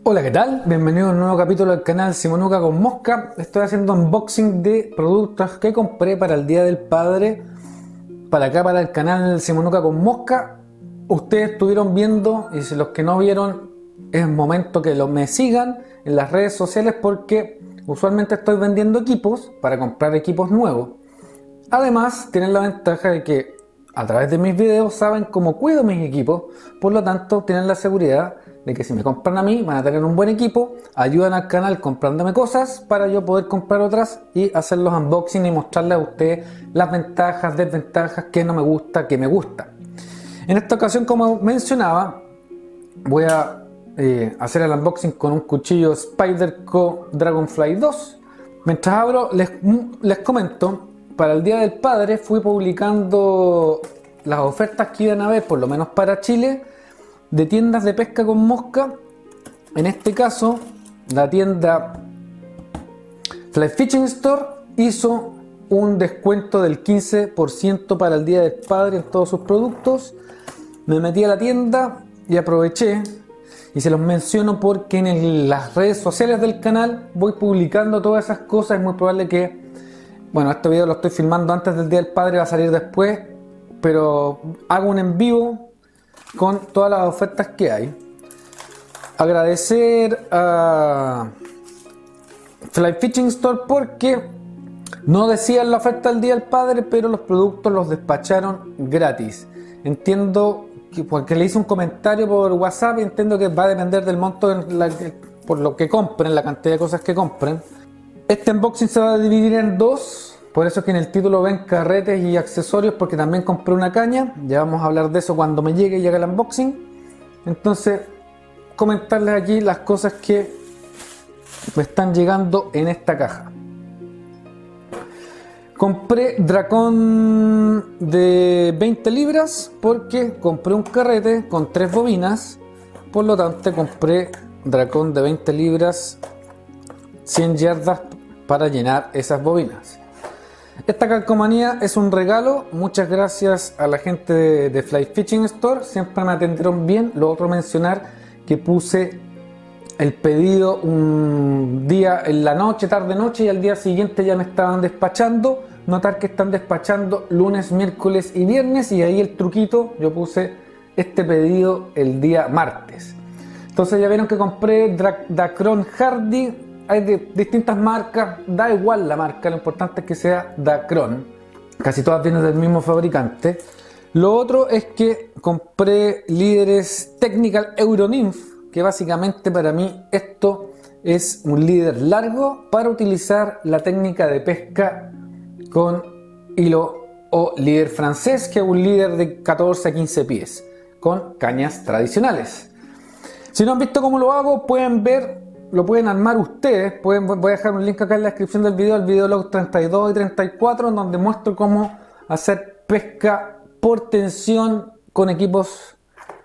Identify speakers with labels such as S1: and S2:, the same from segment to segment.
S1: Hola, ¿qué tal? Bienvenido a un nuevo capítulo del canal Simonuca con Mosca. Estoy haciendo unboxing de productos que compré para el Día del Padre, para acá, para el canal Simonuca con Mosca. Ustedes estuvieron viendo, y si los que no vieron, es momento que me sigan en las redes sociales porque usualmente estoy vendiendo equipos para comprar equipos nuevos. Además, tienen la ventaja de que a través de mis videos saben cómo cuido mis equipos, por lo tanto tienen la seguridad de que si me compran a mí van a tener un buen equipo, ayudan al canal comprándome cosas para yo poder comprar otras y hacer los unboxing y mostrarles a ustedes las ventajas, desventajas, qué no me gusta, qué me gusta. En esta ocasión, como mencionaba, voy a hacer el unboxing con un cuchillo Spyderco Dragonfly 2. Mientras abro, les comento, para el Día del Padre fui publicando las ofertas que iban a haber, por lo menos para Chile, de tiendas de pesca con mosca. En este caso, la tienda Fly Fishing Store hizo un descuento del 15% para el Día del Padre en todos sus productos. Me metí a la tienda y aproveché, y se los menciono porque en las redes sociales del canal voy publicando todas esas cosas. Es muy probable que, bueno, este video lo estoy filmando antes del Día del Padre, va a salir después, pero hago un en vivo con todas las ofertas que hay. Agradecer a Fly Fishing Store porque no decían la oferta del Día del Padre, pero los productos los despacharon gratis. Entiendo que, porque le hice un comentario por WhatsApp, y entiendo que va a depender del monto por lo que compren, la cantidad de cosas que compren. Este unboxing se va a dividir en dos. Por eso es que en el título ven carretes y accesorios, porque también compré una caña. Ya vamos a hablar de eso cuando me llegue el unboxing. Entonces, comentarles aquí las cosas que me están llegando en esta caja. Compré Dracon de 20 libras porque compré un carrete con 3 bobinas. Por lo tanto, compré Dracon de 20 libras, 100 yardas para llenar esas bobinas. Esta calcomanía es un regalo. Muchas gracias a la gente de Fly Fishing Store, siempre me atendieron bien. Lo otro, mencionar que puse el pedido un día en la noche, tarde noche, y al día siguiente ya me estaban despachando. Notar que están despachando lunes, miércoles y viernes, y ahí el truquito, yo puse este pedido el día martes. Entonces ya vieron que compré Dacron Hardy. Hay de distintas marcas, da igual la marca, lo importante es que sea Dacron. Casi todas vienen del mismo fabricante. Lo otro es que compré líderes Technical Euronymph, que básicamente para mí esto es un líder largo para utilizar la técnica de pesca con hilo o líder francés, que es un líder de 14 a 15 pies con cañas tradicionales. Si no han visto cómo lo hago, pueden ver. Lo pueden armar ustedes. Voy a dejar un link acá en la descripción del video, el videolog 32 y 34, en donde muestro cómo hacer pesca por tensión con equipos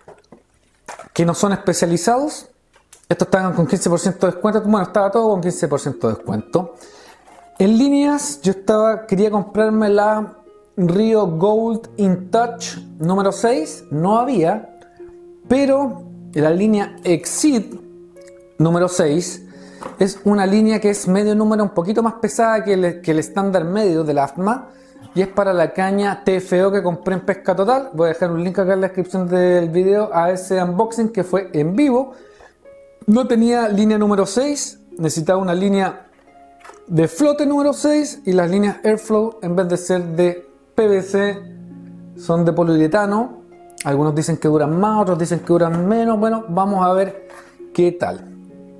S1: que no son especializados. Estos estaban con 15% de descuento. Bueno, estaba todo con 15% de descuento. En líneas, yo quería comprarme la Rio Gold In Touch número 6. No había, pero la línea Exceed número 6 es una línea que es medio número, un poquito más pesada que el estándar medio del AFMA, y es para la caña TFO que compré en Pesca Total. Voy a dejar un link acá en la descripción del video a ese unboxing que fue en vivo. No tenía línea número 6, necesitaba una línea de flote número 6, y las líneas Airflow, en vez de ser de PVC, son de poliuretano. Algunos dicen que duran más, otros dicen que duran menos. Bueno, vamos a ver qué tal.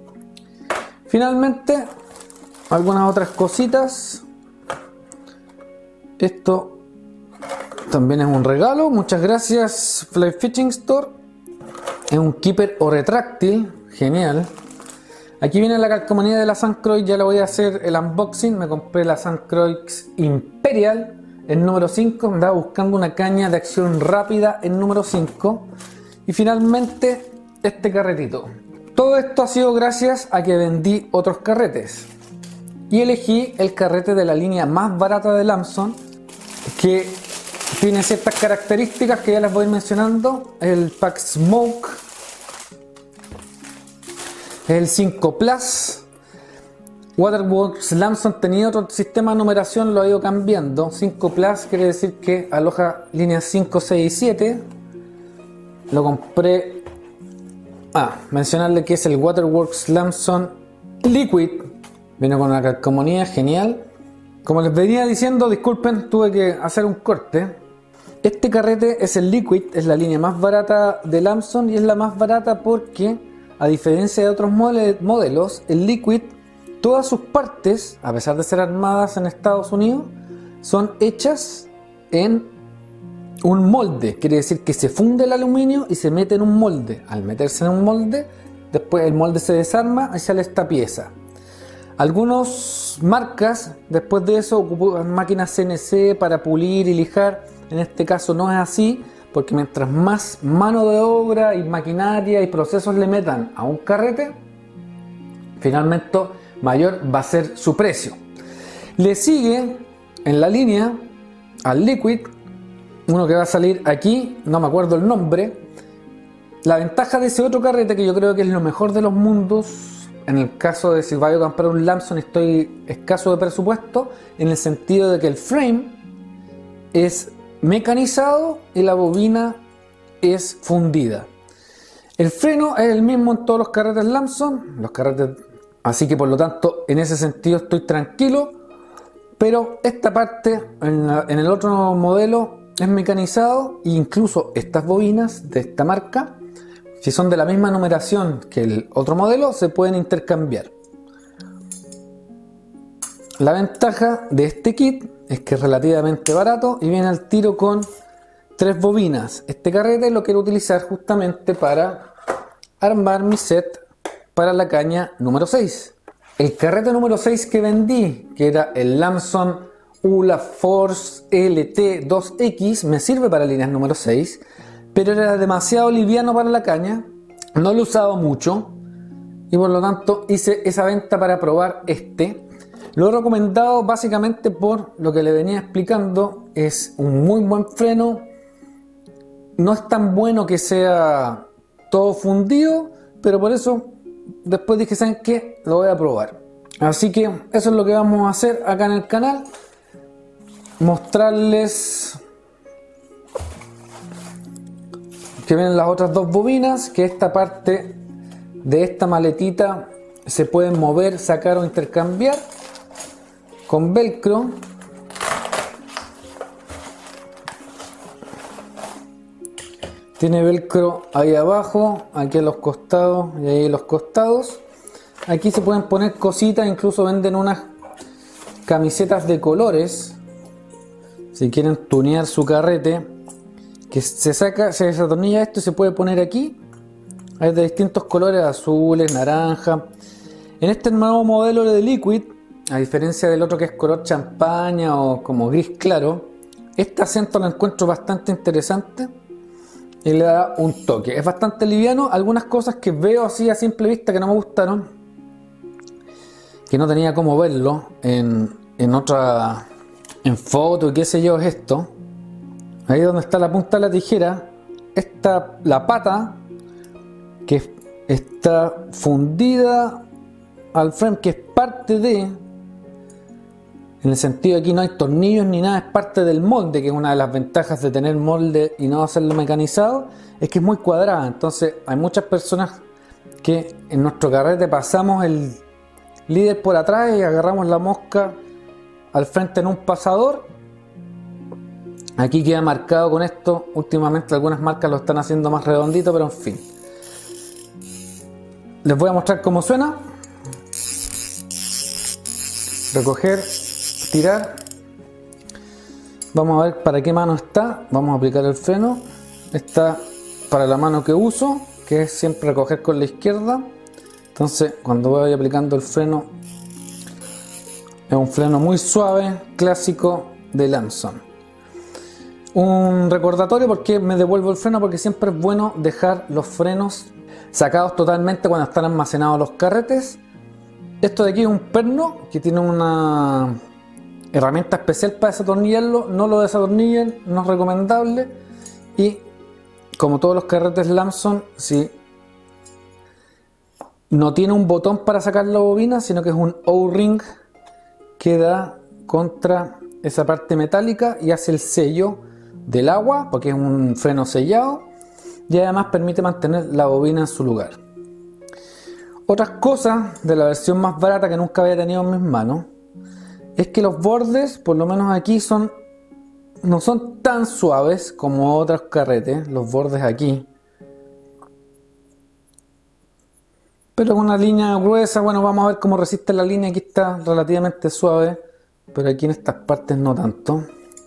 S1: Finalmente, algunas otras cositas. Esto también es un regalo. Muchas gracias, Fly Fishing Store. Es un keeper o retráctil. Genial. Aquí viene la calcomanía de la Sancroix. Ya lo voy a hacer el unboxing. Me compré la Sancroix Imperial en número 5. Andaba buscando una caña de acción rápida en número 5. Y finalmente, este carretito. Todo esto ha sido gracias a que vendí otros carretes y elegí el carrete de la línea más barata de Lamson, que tiene ciertas características que ya les voy mencionando. El Pack Smoke Es el 5 Plus. Waterworks Lamson tenía otro sistema de numeración, lo ha ido cambiando. 5 Plus quiere decir que aloja líneas 5, 6 y 7. Lo compré. Mencionarle que es el Waterworks Lamson Liquid. Viene con una calcomanía genial. Como les venía diciendo, disculpen, tuve que hacer un corte. Este carrete es el Liquid, es la línea más barata de Lamson y es la más barata porque, a diferencia de otros modelos, el Liquid, todas sus partes, a pesar de ser armadas en Estados Unidos, son hechas en un molde. Quiere decir que se funde el aluminio y se mete en un molde. Al meterse en un molde, después el molde se desarma y sale esta pieza. Algunas marcas después de eso ocupan máquinas CNC para pulir y lijar. En este caso no es así, porque mientras más mano de obra y maquinaria y procesos le metan a un carrete, finalmente mayor va a ser su precio. Le sigue en la línea al Liquid uno que va a salir aquí, no me acuerdo el nombre. La ventaja de ese otro carrete, que yo creo que es lo mejor de los mundos, en el caso de si vaya a comprar un Lamson, estoy escaso de presupuesto, en el sentido de que el frame es mecanizado y la bobina es fundida. El freno es el mismo en todos los carretes Lamson, así que por lo tanto en ese sentido estoy tranquilo, pero esta parte en el otro modelo es mecanizado e incluso estas bobinas de esta marca, si son de la misma numeración que el otro modelo, se pueden intercambiar. La ventaja de este kit es que es relativamente barato y viene al tiro con 3 bobinas. Este carrete lo quiero utilizar justamente para armar mi set para la caña número 6. El carrete número 6 que vendí, que era el Lamson Ula Force LT2X, me sirve para líneas número 6, pero era demasiado liviano para la caña, no lo usaba mucho y por lo tanto hice esa venta para probar este. Lo he recomendado básicamente por lo que le venía explicando, es un muy buen freno, no es tan bueno que sea todo fundido, pero por eso después dije, ¿saben qué? Lo voy a probar. Así que eso es lo que vamos a hacer acá en el canal, mostrarles que vienen las otras 2 bobinas, que esta parte de esta maletita se pueden mover, sacar o intercambiar con velcro. Tiene velcro ahí abajo, aquí a los costados y ahí a los costados. Aquí se pueden poner cositas, incluso venden unas camisetas de colores si quieren tunear su carrete, que se desatornilla esto y se puede poner aquí. Hay de distintos colores, azules, naranja. En este nuevo modelo de Liquid, a diferencia del otro que es color champaña o como gris claro, este acento lo encuentro bastante interesante y le da un toque. Es bastante liviano. Algunas cosas que veo así a simple vista que no me gustaron, que no tenía cómo verlo en foto y qué sé yo, es esto. Ahí donde está la punta de la tijera, la pata que está fundida al frame, que es parte de, en el sentido de aquí no hay tornillos ni nada, es parte del molde, que es una de las ventajas de tener molde y no hacerlo mecanizado, es que es muy cuadrada. Entonces hay muchas personas que en nuestro carrete pasamos el líder por atrás y agarramos la mosca al frente en un pasador. Aquí queda marcado con esto. Últimamente algunas marcas lo están haciendo más redondito, pero en fin. Les voy a mostrar cómo suena. Recoger, tirar. Vamos a ver para qué mano está. Vamos a aplicar el freno. Está para la mano que uso, que es siempre recoger con la izquierda. Entonces cuando voy aplicando el freno, es un freno muy suave, clásico de Lamson. Un recordatorio porque me devuelvo el freno, porque siempre es bueno dejar los frenos sacados totalmente cuando están almacenados los carretes. Esto de aquí es un perno que tiene una herramienta especial para desatornillarlo. No lo desatornillen, no es recomendable. Y como todos los carretes Lamson, si No tiene un botón para sacar la bobina, sino que es un O-ring que da contra esa parte metálica y hace el sello del agua, porque es un freno sellado, y además permite mantener la bobina en su lugar. Otras cosas de la versión más barata que nunca había tenido en mis manos es que los bordes, por lo menos aquí, no son tan suaves como otros carretes, los bordes aquí. Pero con una línea gruesa, bueno, vamos a ver cómo resiste la línea. Aquí está relativamente suave, pero aquí en estas partes no tanto.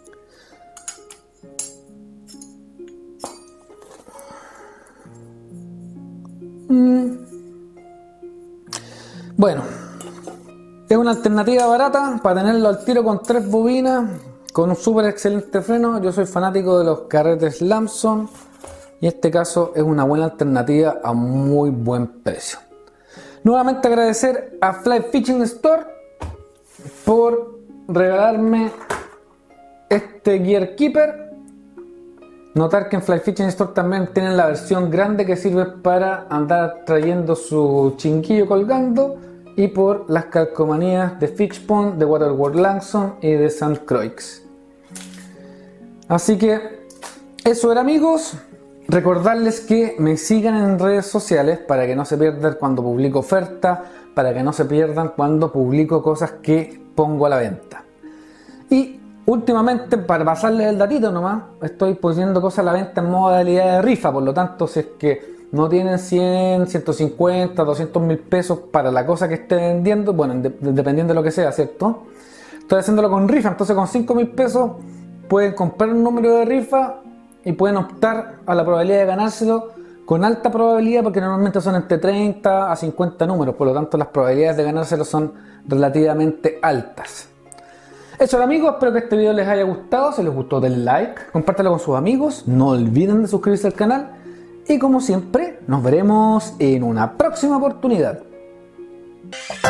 S1: Bueno, es una alternativa barata para tenerlo al tiro con 3 bobinas, con un súper excelente freno. Yo soy fanático de los carretes Lamson y en este caso es una buena alternativa a muy buen precio. Nuevamente agradecer a Fly Fishing Store por regalarme este Gear Keeper. Notar que en Fly Fishing Store también tienen la versión grande que sirve para andar trayendo su chinguillo colgando, y por las calcomanías de Fishpond, de Waterworld Lamson y de St. Croix. Así que eso era, amigos. Recordarles que me sigan en redes sociales para que no se pierdan cuando publico ofertas, para que no se pierdan cuando publico cosas que pongo a la venta. Y últimamente, para pasarles el datito nomás, estoy poniendo cosas a la venta en modalidad de rifa. Por lo tanto, si es que no tienen 100, 150, 200 mil pesos para la cosa que esté vendiendo, bueno, dependiendo de lo que sea, ¿cierto? Estoy haciéndolo con rifa, entonces con 5 mil pesos pueden comprar un número de rifa y pueden optar a la probabilidad de ganárselo con alta probabilidad, porque normalmente son entre 30 a 50 números, por lo tanto las probabilidades de ganárselo son relativamente altas. Eso era, amigos, espero que este video les haya gustado. Si les gustó, denle like, compártelo con sus amigos, no olviden de suscribirse al canal y como siempre nos veremos en una próxima oportunidad.